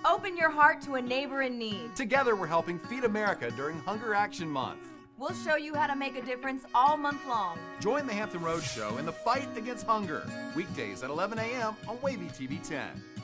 Open your heart to a neighbor in need. Together we're helping Feed America during Hunger Action Month. We'll show you how to make a difference all month long. Join the Hampton Roads Show in the fight against hunger. Weekdays at 11 a.m. on Wavy TV 10.